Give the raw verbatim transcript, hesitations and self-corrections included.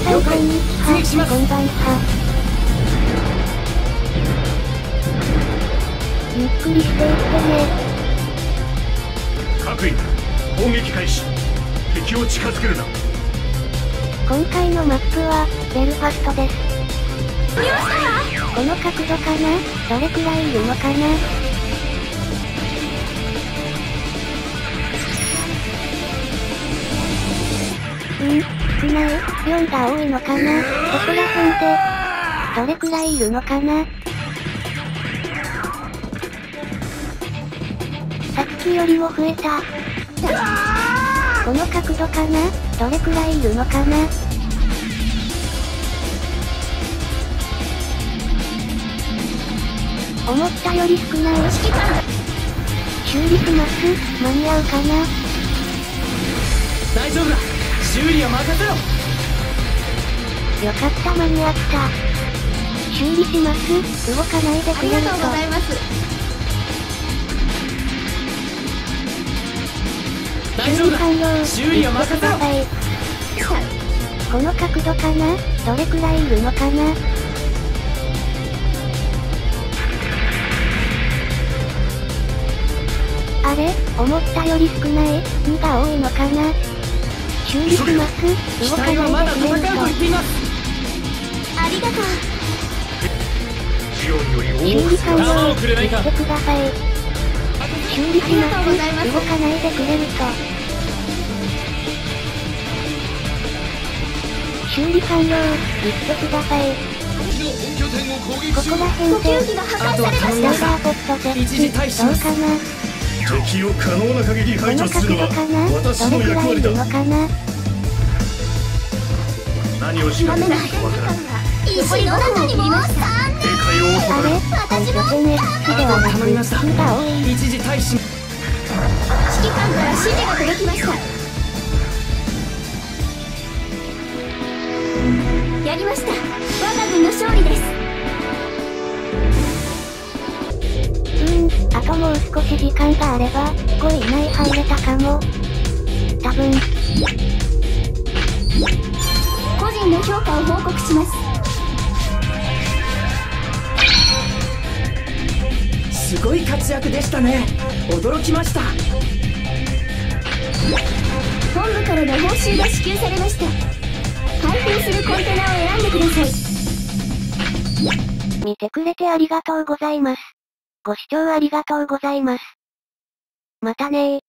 最後に出撃します。こんばんは。ゆっくりしていってね。 各員攻撃開始。敵を近づけるな。 今回のマップはベルファストです。この角度かな？どれくらいいるのかな？うん、少ない？よんが多いのかな？ここら辺でどれくらいいるのかな？さっきよりも増えた。この角度かな？どれくらいいるのかな？思ったより少ない。修理します。間に合うかな？ 大丈夫だ。修理は任せろ。 よかった、間に合った。修理します。動かないでくれると。ありがとうございます。 大丈夫だ。修理は任せろ。 この角度かな？どれくらいいるのかな？あれ？思ったより少ない？にが多いのかな？修理します。動かないでくれると。ありがとう。 ジオにより修大理完了してください。修理します。動かないでくれると。修理完了言ってください。ここら辺でライダーポット設置どうかな？ 敵を可能な限りこの排除するのは角度かな？ 私のどれくらいい役割だ。 るのかな？ 何をしなければわからない。 石の中にもさんねん。 警戒をあれ？ 怠る。 コンテネスではなくにが多い。 一時退避。 指揮官から指示が届きました。やりました。我が軍の勝利です。 うーん、あともう少し時間があればごい以内入れたかも。多分。 個人の評価を報告します。 すごい活躍でしたね。驚きました。 本部からの報酬が支給されました。開封するコンテナを選んでください。 見てくれてありがとうございます。ご視聴ありがとうございます。またねー。